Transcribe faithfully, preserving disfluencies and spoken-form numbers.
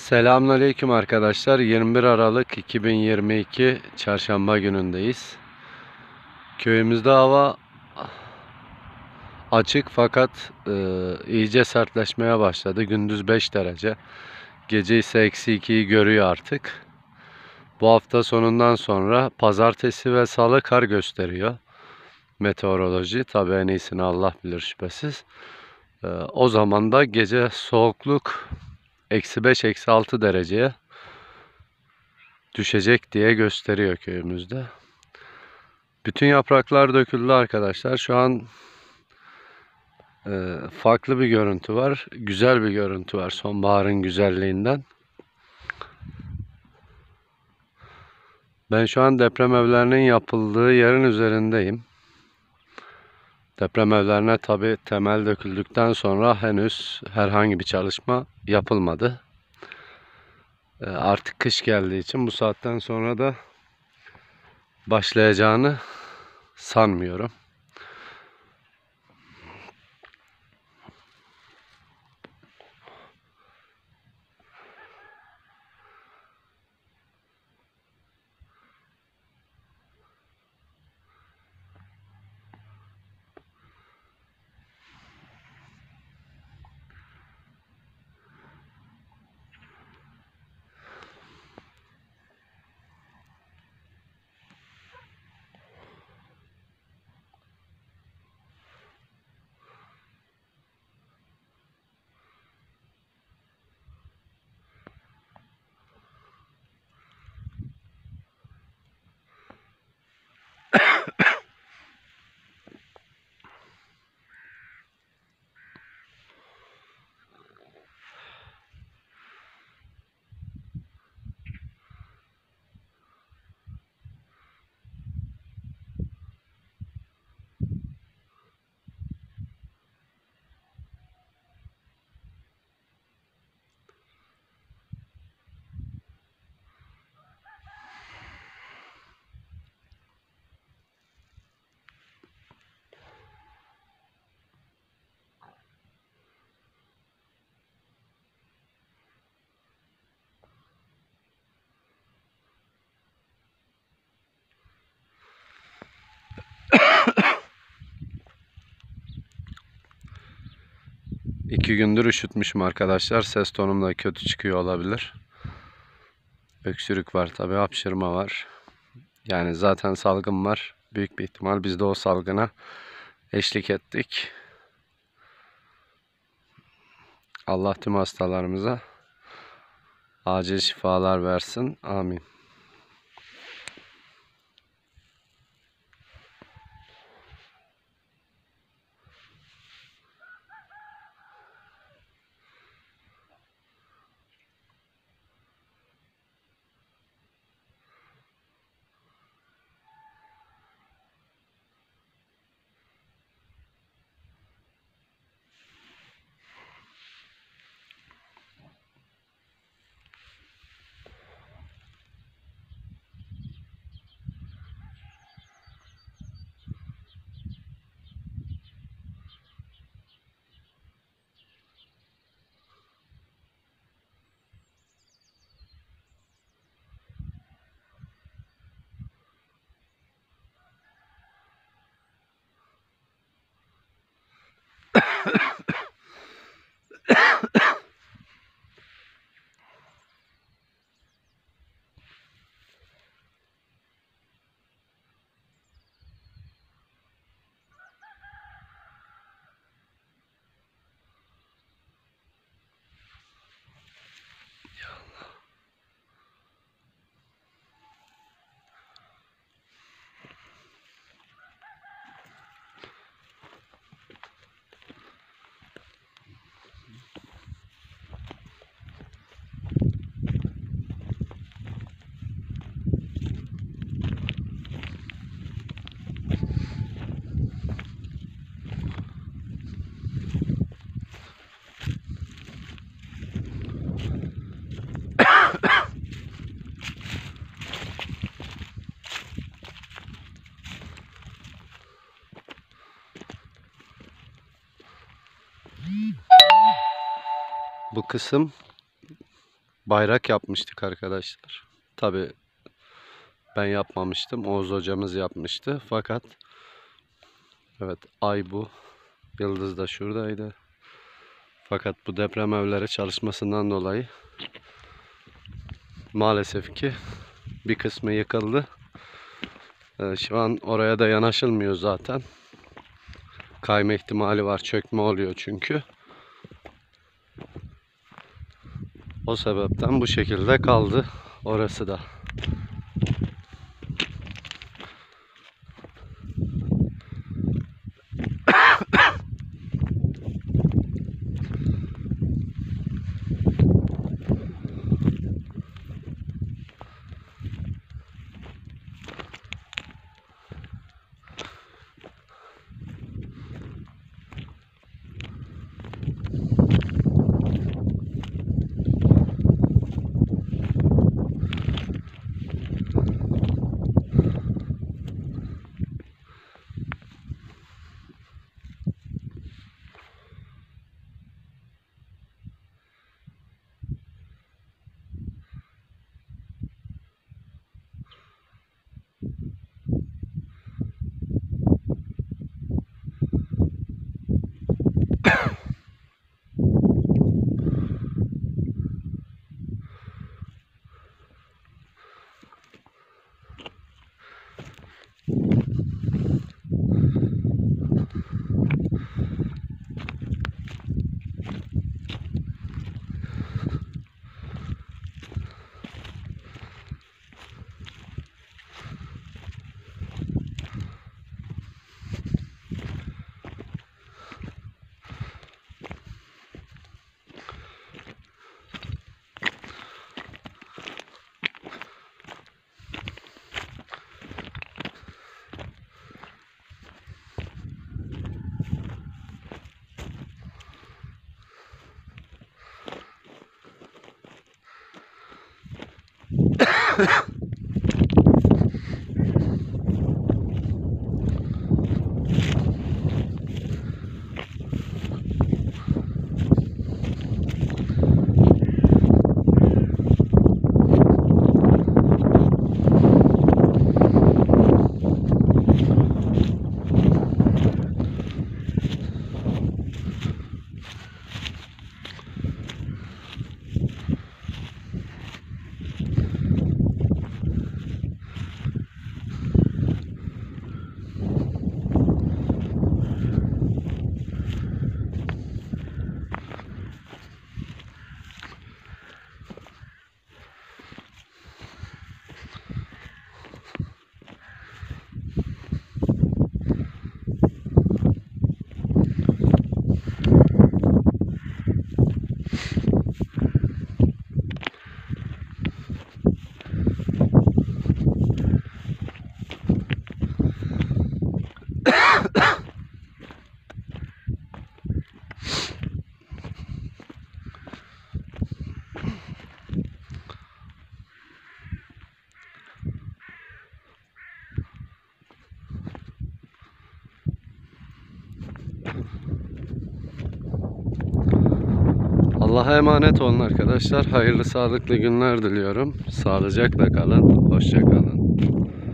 Selamünaleyküm arkadaşlar. yirmi bir Aralık iki bin yirmi iki Çarşamba günündeyiz. Köyümüzde hava açık fakat e, iyice sertleşmeye başladı. Gündüz beş derece. Gece ise eksi ikiyi görüyor artık. Bu hafta sonundan sonra pazartesi ve salı kar gösteriyor meteoroloji. Tabii en iyisini Allah bilir şüphesiz. E, o zaman da gece soğukluk eksi beş eksi altı dereceye düşecek diye gösteriyor köyümüzde. Bütün yapraklar döküldü arkadaşlar. Şu an e, farklı bir görüntü var. Güzel bir görüntü var sonbaharın güzelliğinden. Ben şu an deprem evlerinin yapıldığı yerin üzerindeyim. Deprem evlerine tabi temel döküldükten sonra henüz herhangi bir çalışma yapılmadı. E, artık kış geldiği için bu saatten sonra da başlayacağını sanmıyorum. İki gündür üşütmüşüm arkadaşlar. Ses tonum da kötü çıkıyor olabilir. Öksürük var tabi, hapşırma var. Yani zaten salgın var. Büyük bir ihtimal biz de o salgına eşlik ettik. Allah tüm hastalarımıza acil şifalar versin. Amin. Bu kısım bayrak yapmıştık arkadaşlar. Tabi ben yapmamıştım. Oğuz hocamız yapmıştı. Fakat evet, ay bu. Yıldız da şuradaydı. Fakat bu deprem evleri çalışmasından dolayı maalesef ki bir kısmı yıkıldı. Ee, şu an oraya da yanaşılmıyor zaten. Kayma ihtimali var. Çökme oluyor çünkü. O sebepten bu şekilde kaldı orası da. Allah'a emanet olun arkadaşlar. Hayırlı, sağlıklı günler diliyorum. Sağlıcakla kalın. Hoşça kalın.